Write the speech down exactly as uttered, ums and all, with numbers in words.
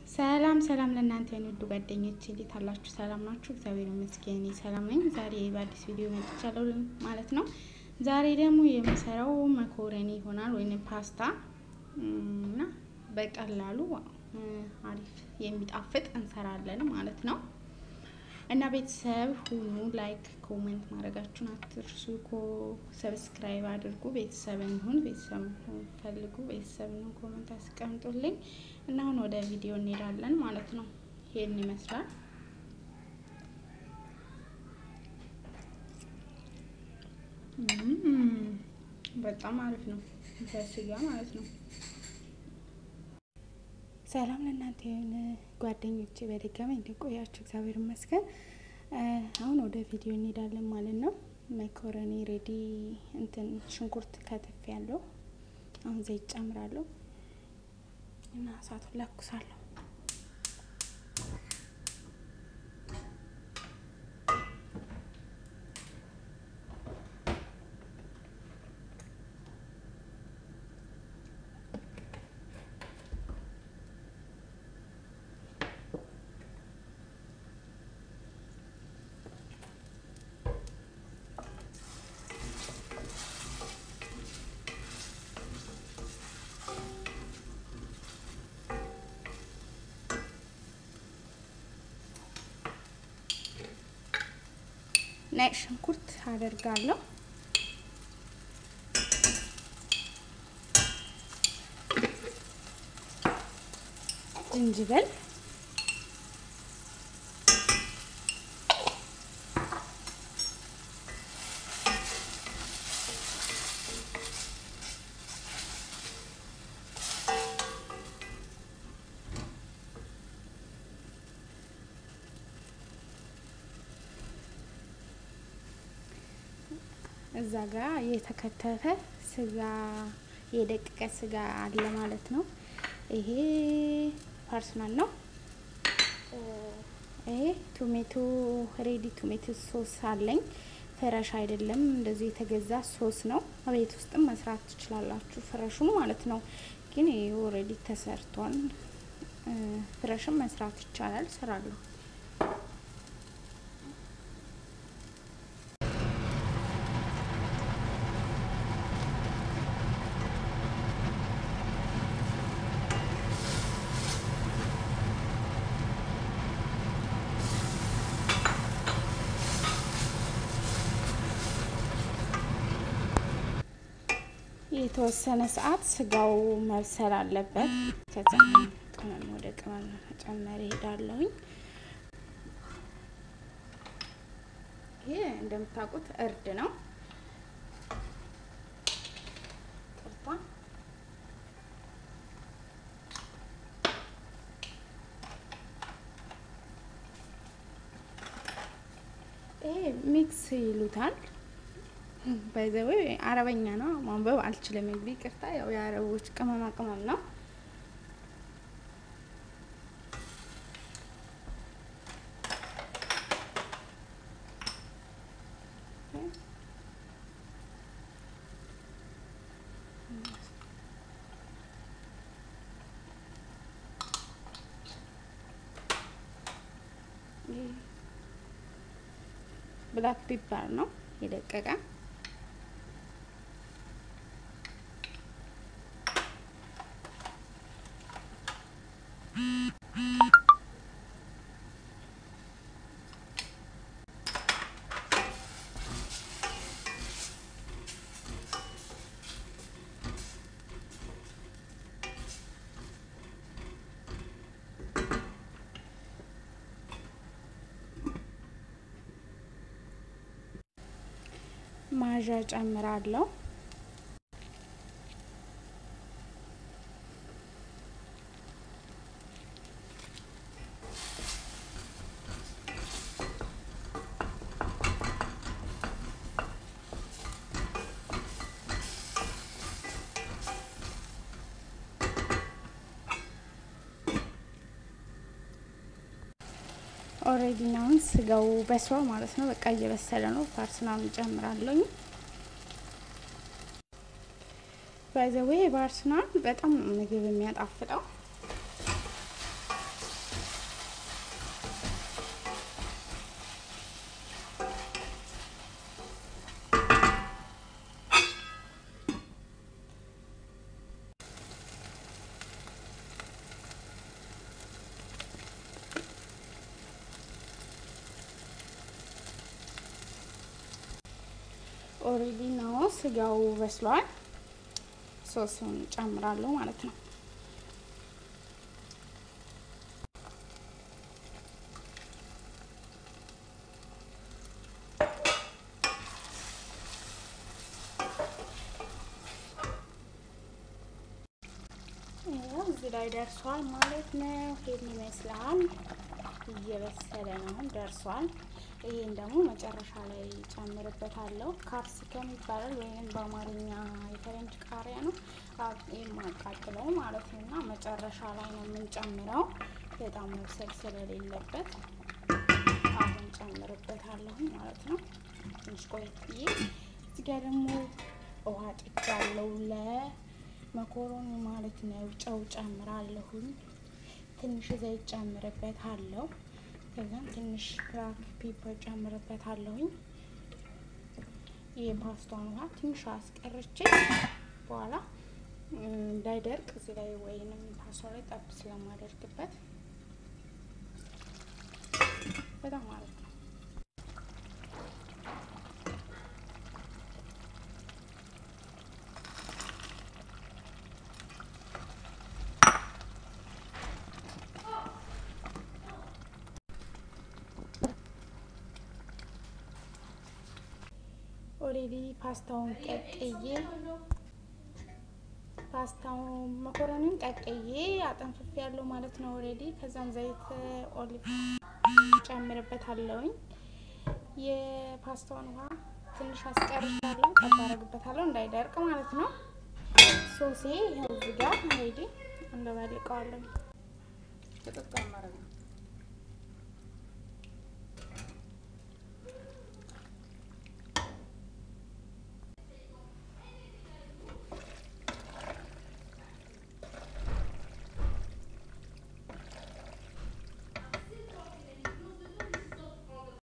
ሰላም ሰላም ለእናንተ የንዱ ጓደኞቼ እንዴት አላችሁ? ሰላም ናችሁ? እግዚአብሔር ይመስገን እኔ ሰላም ነኝ። ዛሬ በአዲስ ቪዲዮ መጥቻለሁ ማለት ነው። ዛሬ ደግሞ የምሰራው መኮረኒ ይሆናል ወይንም ፓስታ እና በቀላሉ አሪፍ የሚጣፍጥ እንሰራለን ማለት ነው። እና ቤተሰብ ሁኑ፣ ላይክ ኮሜንት ማድረጋችሁን አትርሱ። ኮ ሰብስክራይብ አድርጉ። ቤተሰብ እንሁን፣ ቤተሰብ ፈልጉ፣ ቤተሰብ ነው። ኮሜንት አስቀምጡልኝ እና አሁን ወደ ቪዲዮ እንሄዳለን ማለት ነው። ይሄን ይመስላል። በጣም አሪፍ ነው በስጋ ማለት ነው። ሰላም ለእናንተ የሆነ ጓደኞቼ በድጋሚ እንደቆያችሁ እግዚአብሔር ይመስገን። አሁን ወደ ቪዲዮ እንሄዳለን ማለት ነው። መኮረኒ ሬዲ እንትን ሽንኩርት ከተፍ ያለው አሁን ዘይት ጨምራለሁ እና እሳቱን ለኩሳለሁ። ነጭ ሽንኩርት አደርጋለሁ። ዝንጅብል፣ እዛ ጋር የተከተፈ ስጋ የደቀቀ ስጋ አለ ማለት ነው። ይሄ ፓርሰናል ነው። ይሄ ቶሜቶ ሬዲ ቶሜቶ ሶስ አለኝ። ፍረሽ አይደለም፣ እንደዚህ የተገዛ ሶስ ነው። ቤት ውስጥም መስራት ትችላላችሁ ፍረሹን ማለት ነው። ግን ይሄ ኦሬዲ ተሰርቷል። ፍረሽም መስራት ይቻላል፣ ሰራለሁ። የተወሰነ ሰዓት ስጋው መብሰል አለበት። ከዛ ቅመም ወደ ቅመም መጨመር እሄዳለሁ። ይሄ እንደምታውቁት እርድ ነው። ቅርታ ይሄ ሚክስ ይሉታል። ባይዘው አረበኛ ነው፣ ማንበብ አልችልም። እንግዲህ ቅርታ፣ ያው የአረቦች ቅመማ ቅመም ነው። ብላክ ፔፐር ነው የደቀቀ። ማዣ ጨምራለሁ። ኦሬዲ ነው ስጋው በስሏል ማለት ነው። በቃ እየበሰለ ነው። ፓርሰናል ጨምራለሁ። ባይ ዘ ዌይ ፓርሰናል በጣም ምግብ የሚያጣፍጠው ኦሬዲ ነው ስጋው በስሏል። ሶሱን ጨምራለሁ ማለት ነው። እዚህ ላይ ደርሷል ማለት ነው። ይሄን ይመስላል። እየበሰለ ነው፣ ደርሷል። ይሄን ደግሞ መጨረሻ ላይ ጨምርበታለሁ። ካፕሲከም ይባላል ወይንም በአማርኛ የፈረንጅ ቃሪያ ነው የማቃጥለው ማለት ነው። እና መጨረሻ ላይ ነው የምንጨምረው፣ በጣም መብሰል ስለሌለበት አሁን ጨምርበታለሁ ማለት ነው። ትንሽ ቆየት ብዬ እዚህ ጋር ደግሞ ውሃ ጥጃለሁ ለመኮሮኒ ማለት ነው። ጨው ጨምራለሁ፣ ትንሽ ዘይት ጨምርበታለሁ፣ ከዛም ትንሽ ብላክ ፔፐር ጨምርበታለሁ። የፓስታውን ውሃ ትንሽ አስቀርቼ በኋላ እንዳይደርቅ እዚህ ላይ ወይንም ፓስታው ላይ ጠብ ስለማደርግበት በጣም ማለት ነው። ኦሬዲ ፓስታውን ቀቅዬ ፓስታውን መኮረኒን ቀቅዬ አጠንፍፌ ያለው ማለት ነው ኦሬዲ። ከዛም ዘይት ኦሊቭ ጨምርበታለሁ። የፓስታውን ውሃ ትንሽ አስቀርቻለሁ፣ ጠብ አደርግበታለሁ እንዳይደርቅ ማለት ነው። ሶሴ ይሄው እዚህ ጋር ኦሬዲ እንደባልቀዋለሁ። ተጠቅመን ማለት ነው።